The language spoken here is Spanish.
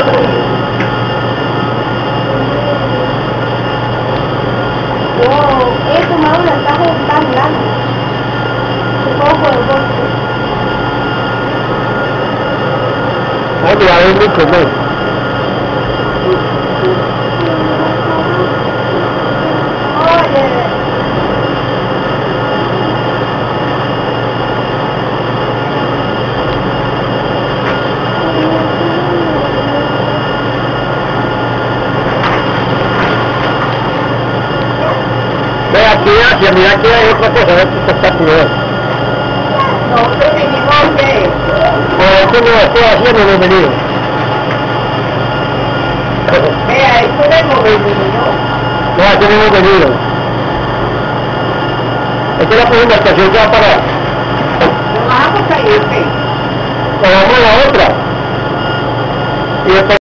Wow, he tomado un atajo tan grande. Supongo por el bosque. Ay, mira, es muy común. Oye. Ve aquí hacia, mira aquí hay otra cosa, es espectacular. No, pero vinimos que... Esto no lo estoy haciendo, no he venido. Vea, esto de movilidad. No, aquí no hemos venido. Esta es la segunda estación que va a parar. Nos vamos a ir, ¿qué? O vamos a la otra. Y después